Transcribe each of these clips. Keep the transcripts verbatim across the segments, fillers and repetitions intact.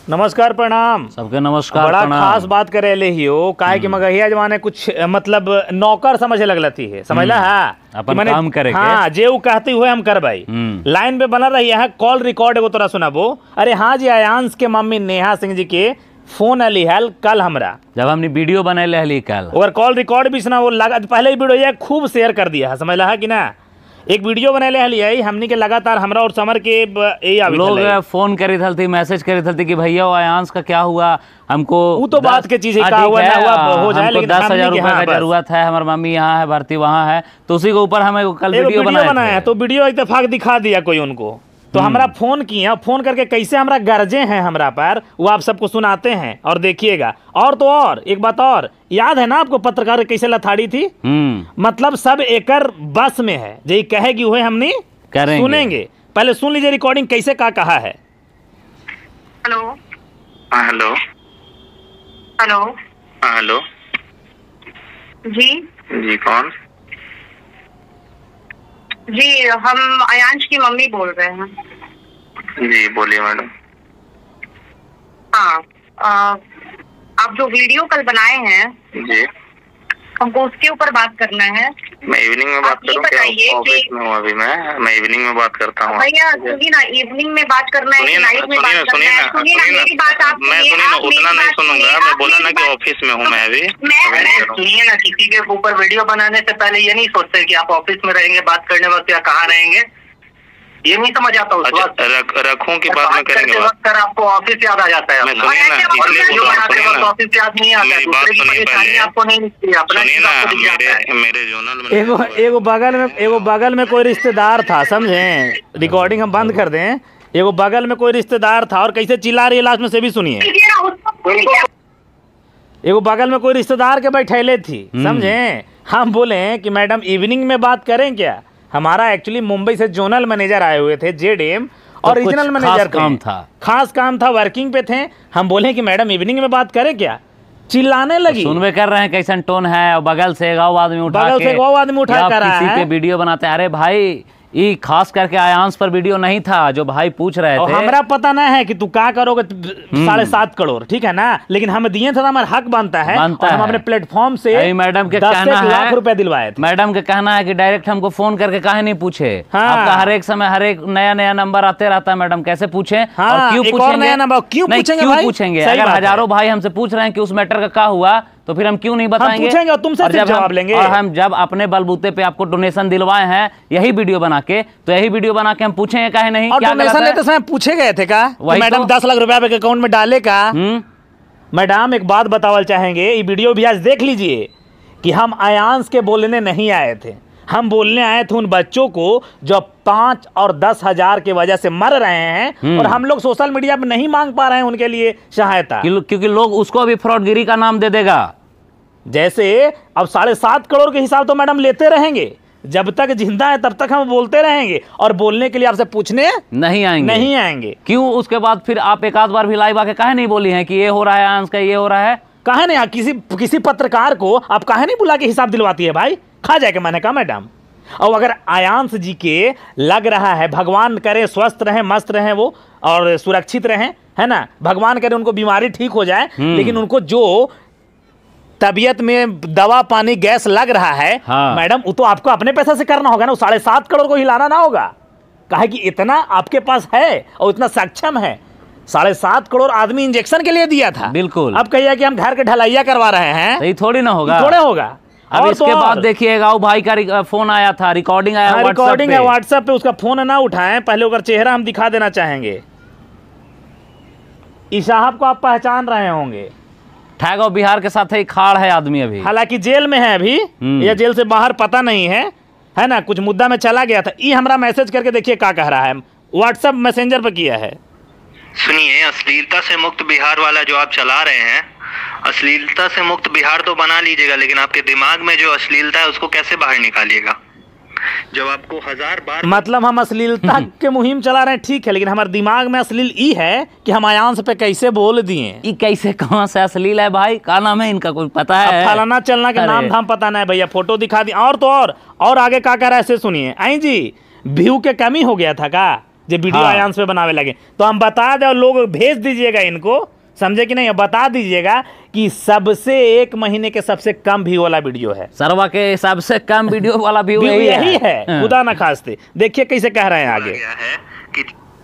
नमस्कार प्रणाम सबके नमस्कार। बड़ा प्रणाम। खास बात करे ले ही हो काहे कि मगहिया जमाने कुछ मतलब नौकर समझ लगलती है समझला है अपन काम करे के। हाँ जे वो कहती हुए हम कर भाई लाइन पे बना रही है कॉल रिकॉर्ड एगो तोरा सुनाबो। अरे हाँ जी आयांश के मम्मी नेहा सिंह जी के फोन अली हल कल हमरा जब हमने वीडियो बनाए हली कल और कॉल रिकॉर्ड भी सुना वो लगा पहले ही वीडियो खूब शेयर कर दिया है समझला है कि ना। एक वीडियो बना ले हली हमनी के लगातार हमरा और समर के लोग फोन करी थी मैसेज करी थी कि भैया आयांश का क्या हुआ हमको वो तो बात के चीज है, हुआ ना हुआ हो जाए लेकिन दस हजार रुपए का जरूरत है हमारी मम्मी यहाँ है भर्ती वहाँ है तो उसी के ऊपर हमें कल वीडियो बनाया है तो वीडियो इत्तेफाक दिखा दिया कोई उनको तो हमरा फोन किया फोन करके कैसे हमरा गर्जे हैं हमरा पर वो आप सबको सुनाते हैं और देखिएगा। और तो और एक बात और याद है ना आपको पत्रकार कैसे लथाड़ी थी मतलब सब एकर बस में है जी कहेगी हुए हमने सुनेंगे। पहले सुन लीजिए रिकॉर्डिंग कैसे का कहा है। हेलो हेलो हेलो हेलो जी जी कौन जी हम आयांश की मम्मी बोल रहे हैं। जी बोलिए मैडम। हाँ आप जो वीडियो कल बनाए हैं जी हमको उसके ऊपर बात करना है। मैं इवनिंग में बात करूँ क्या? ऑफिस में हूँ अभी मैं मैं इवनिंग में बात करता हूँ। भैया सुनिए ना इवनिंग में बात करना है कि नाइट में बात करना है? सुनिए ना मेरी बात आप मैं सुनिए ना उतना नहीं सुनूंगा। मैं बोला ना कि ऑफिस में हूँ मैं अभी। सुनिए ना किसी के ऊपर वीडियो बनाने से पहले ये नहीं सोचते कि आप ऑफिस में रहेंगे बात करने वक्त या कहाँ रहेंगे ये नहीं समझ आता उस वक्त। रख, रखूं की बात में करेंगे वक्त कर आपको ऑफिस याद आ जाता है। मैं सुनिए ना इसलिए बोल रहा हूँ सुनिए ना ऑफिस याद नहीं आता मेरी बात सुनिए पहले आपको नहीं मिलती अपना सुनिए ना मेरे मेरे जोनल में एगो एगो बगल में एगो बगल में कोई रिश्तेदार था समझे रिकॉर्डिंग हम बंद कर दें। एगो बगल में कोई रिश्तेदार था और कैसे चिल्ला रही है लास्ट में से भी सुनिए। एगो बगल में कोई रिश्तेदार के बैठेले थी समझे हम बोले कि मैडम इवनिंग में बात करें क्या। हमारा एक्चुअली मुंबई से जोनल मैनेजर आए हुए थे जेडीएम और रीजनल मैनेजर काम था खास काम था वर्किंग पे थे। हम बोले कि मैडम इवनिंग में बात करें क्या चिल्लाने लगी। सुनवे कर रहे हैं कैसन टोन है और बगल से गाँव आदमी उठा बगल से गाँव आदमी उठा कर किसी पे वीडियो बनाते हैं। अरे भाई ये खास करके आयांश पर वीडियो नहीं था जो भाई पूछ रहे थे। हमरा पता ना है कि तू क्या करोगे साढ़े सात करोड़ ठीक है ना लेकिन हम दिए थे हमारा हक बनता है बनता और हम है। अपने प्लेटफॉर्म से मैडम के कहना है लाख रुपए दिलवाए थे। मैडम के कहना है कि डायरेक्ट हमको फोन करके काहे नहीं पूछे। हाँ। आपका हर एक समय हर एक नया नया नंबर आते रहता है मैडम कैसे पूछे हाँ, और क्यों पूछेंगे नया नंबर क्यों पूछेंगे क्यों पूछेंगे अगर हजारों भाई हमसे पूछ रहे हैं कि उस मैटर का क्या हुआ तो फिर हम क्यों नहीं बताएंगे पूछेंगे और तुमसे और जब जवाब लेंगे। और हम जब अपने बलबूते पे आपको डोनेशन दिलवाए हैं यही वीडियो बना के तो यही वीडियो बना के हम पूछेंगे काहे नहीं और डोनेशन लेते समय पूछे गए थे का मैडम दस लाख रुपया आपके अकाउंट में डाले का। मैडम एक बात बतावल चाहेंगे ये वीडियो भी आज देख लीजिए कि हम आयांश के बोलने नहीं आए थे हम बोलने आए थे उन बच्चों को जो पांच और दस हजार की वजह से मर रहे हैं और हम लोग सोशल मीडिया पे नहीं मांग पा रहे हैं उनके लिए सहायता क्योंकि लोग उसको भी फ्रॉडगिरी का नाम दे देगा। जैसे अब साढ़े सात करोड़ के हिसाब तो मैडम लेते रहेंगे जब तक जिंदा है तब तक हम बोलते रहेंगे और बोलने के लिए आपसे पूछने नहीं आएंगे नहीं आएंगे। क्यों उसके बाद फिर आप एक आध बार भी लाइव आके काहे नहीं बोली हैं कि ये हो रहा है आयांश का ये हो रहा है काहे नहीं किसी किसी पत्रकार को आप काहे नहीं बुला के हिसाब दिलवाती है भाई खा जाएगा मैंने कहा मैडम। और अगर आयांश जी के लग रहा है भगवान करे स्वस्थ रहें मस्त रहें वो और सुरक्षित रहें है ना भगवान करे उनको बीमारी ठीक हो जाए लेकिन उनको जो तबीयत में दवा पानी गैस लग रहा है हाँ। मैडम वो तो आपको अपने पैसा से करना होगा ना साढ़े सात करोड़ को हिलाना ना होगा काहे कि इतना आपके पास है और इतना सक्षम है। साढ़े सात करोड़ आदमी इंजेक्शन के लिए दिया था बिल्कुल। अब कहिए कि हम घर के ढलैया करवा रहे हैं ये थोड़ी ना होगा थोड़े होगा। अब और इसके तो बाद देखिएगा वो भाई का फोन आया था रिकॉर्डिंग आया हाँ, रिकॉर्डिंग है व्हाट्सएप पे उसका फोन ना उठाएं पहले उसका चेहरा हम दिखा देना चाहेंगे। इस साहब को आप पहचान रहे होंगे ठैगो बिहार के साथ ही खाड़ है आदमी अभी हालांकि जेल में है अभी या जेल से बाहर पता नहीं है है ना कुछ मुद्दा में चला गया था। ये हमारा मैसेज करके देखिए क्या कह रहा है व्हाट्सएप मैसेंजर पर किया है। सुनिए अश्लीलता से मुक्त बिहार वाला जो आप चला रहे हैं अश्लीलता से मुक्त बिहार तो बना लीजिएगा लेकिन आपके दिमाग में जो अश्लीलता है उसको कैसे बाहर निकालिएगा जब आपको हजार बार मतलब हम अश्लीलता के मुहिम चला रहे हैं ठीक है लेकिन हमारे दिमाग में अश्लील ई है कि हम आयांश पे कैसे बोल दिए। ये कैसे कहाँ से अश्लील है भाई क्या नाम है इनका कुछ पता है फलाना चलना के नाम धाम पता नहीं भैया फोटो दिखा दी और तो और और आगे क्या कह रहा है ऐसे सुनिए आई जी व्यू के कमी हो गया था का जो वीडियो हाँ। आयांस पे बनावे लगे। तो हम बता दें और लोग भेज दीजिएगा इनको, समझे कि नहीं, बता दीजिएगा कि सबसे एक महीने के सबसे कम व्यू वाला वीडियो है, सर्वा के हिसाब से कम वीडियो वाला व्यू व्यू यही यही है, है, खुदा न खास्ते। देखिए कैसे कह रहे हैं आगे। गया है कि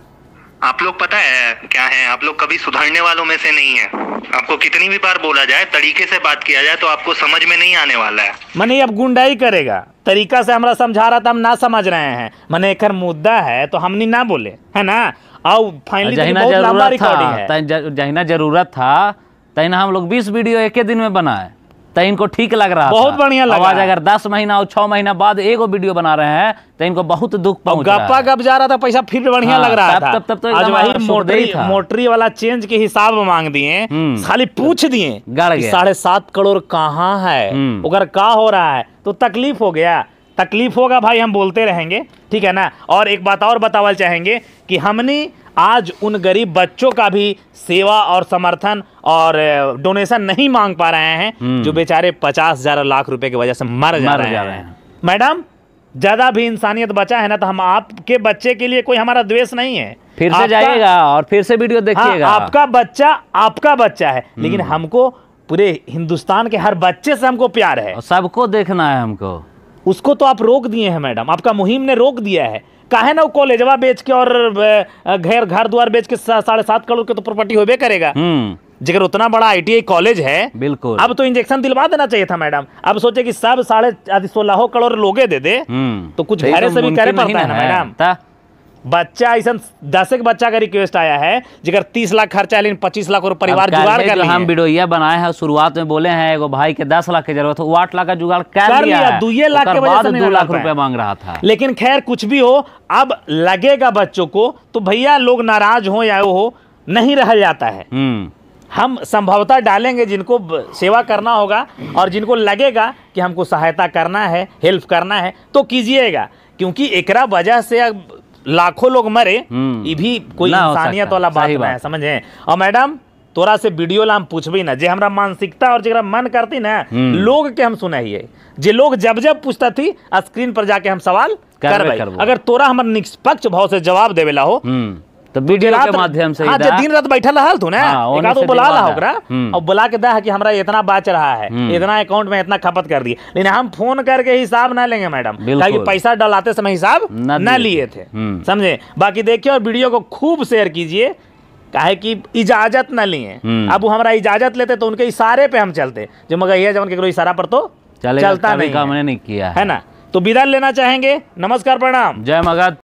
आप लोग पता है क्या है, आप लोग कभी सुधरने वालों में से नहीं है। आपको कितनी भी बार बोला जाए, तरीके से बात किया जाए तो आपको समझ में नहीं आने वाला है। मने अब गुंडाई करेगा, तरीका से हमरा समझा रहा था, हम ना समझ रहे हैं। मने एक मुद्दा है तो हमनी ना बोले, है ना। और फाइनली जहिना बहुत लंबा जरूरत रिकॉर्डिंग था है। तहिना ज- जहिना जरूरत था तहिना हम लोग बीस वीडियो एक ही दिन में बनाए, तो इनको ठीक लग रहा बहुत था। बढ़िया लगा। अब आज अगर दस महीना और छह महीना बाद एगो वीडियो बना रहे हैं तो इनको बहुत दुख और पहुंच रहा गप्पा है। गप जा रहा था, पैसा फिर बढ़िया हाँ, लग रहा तब- था। तब- तब तो आज एकदम वही सुखदेही मोटरी था। मोटरी वाला चेंज के हिसाब मांग दिए, हम्म। खाली पूछ दिए गड़ कि गया। साढ़े सात करोड़ कहाँ है, हम्म। उधर का हो रहा है, तो तकलीफ हो गया। तकलीफ होगा भाई, हम बोलते रहेंगे, ठीक है ना। और एक बात और बतावल चाहेंगे कि हमने आज उन गरीब बच्चों का भी सेवा और समर्थन और डोनेशन नहीं मांग पा रहे हैं जो बेचारे पचास हजार लाख रुपए की वजह से मर जा मर रहे जा हैं। रहे हैं। मैडम, ज्यादा भी इंसानियत बचा है ना, तो हम आपके बच्चे के लिए कोई हमारा द्वेष नहीं है। फिर से आपका- जाइएगा और फिर से वीडियो हाँ, देखिएगा। आपका बच्चा आपका बच्चा है, लेकिन हमको पूरे हिंदुस्तान के हर बच्चे से हमको प्यार है। और सबको देखना है हमको। उसको तो आप रोक दिए हैं मैडम, आपका मुहिम ने रोक दिया है। काहे ना वो कॉलेजवा बेच के और अ, घर घर द्वार बेच के सा- साढ़े सात करोड़ के तो प्रॉपर्टी होबे करेगा। हम्म जिगर उतना बड़ा आई टी आई कॉलेज है, बिल्कुल। अब तो इंजेक्शन दिलवा देना चाहिए था मैडम। अब सोचे कि सब साढ़े सोलह करोड़ लोगे दे दे, हम्म तो कुछ ये घरे तो से भी करे मुमकिन पड़ता है नहीं ना मैडम। ता? बच्चा ऐसा दस एक बच्चा का रिक्वेस्ट आया है जिगर तीस लाख खर्चा है, लेकिन पच्चीस लाख और परिवार अब जुगाड़ काल्हे कर जो लिए हम हैं। वीडियो बनाए हैं शुरुआत में बोले हैं एगो भाई के दस लाख की जरूरत है, वो आठ लाख का जुगाड़ कर कर लिया लिया, है। दुइये लाख ओकर के वजह से बाद नहीं दो लगा लाख पाए। रुपया मांग रहा था। लेकिन खैर कुछ भी हो, अब लगेगा बच्चों को तो भैया लोग नाराज हो या वो हो, नहीं रह जाता है। हम्म हम संभवतः डालेंगे जिनको ब- सेवा करना होगा और जिनको लगेगा कि हमको सहायता करना है, हेल्प करना है, तो कीजिएगा। क्योंकि एकरा वजह से अब लाखों लोग मरे, हम्म। ये भी कोई ना हो इंसानियत सकता, वाला बात सही ना है, बात। समझे। और मैडम, तोरा से वीडियो ला हम पूछबी ना, जे हमरा मानसिकता और जेकरा मन करती ना हम्म। लोग के हम सुनाइए, जे लोग जब जब पूछता थी स्क्रीन पर जाके हम सवाल करबे करबे। करबो। अगर तोरा हमर निष्पक्ष भाव से जवाब देवेला हो, हम्म तो वीडियो के माध्यम से हाँ, इधर- जे दिन रात बैठल रहल तू ना, हाँ, ओने एक आध से बुला दिलवा ला दा। ओकरा हम्म। और बुला के दा कि हमरा इतना बाच रहा है, हम्म। इतना अकाउंट में इतना खपत कर दिए, लेकिन हम फोन करके हिसाब ना लेंगे मैडम, बिल्कुल। ताकि पैसा डलाते समय हिसाब ना ना दिए लिए थे। थे, हम्म। समझे। बाकी देखिए और वीडियो को खूब शेयर कीजिए, काहे कि इजाजत ना लिए। हम्म। अब वो हमारा इजाजत लेते तो उनके इशारे पे हम चलते, जो मगर ये जब केकरो इशारा पर तो चलेगा, चलता कभी नहीं का है। हमने नहीं किया है ना। तो विदा लेना चाहेंगे, नमस्कार, प्रणाम। जय मगध।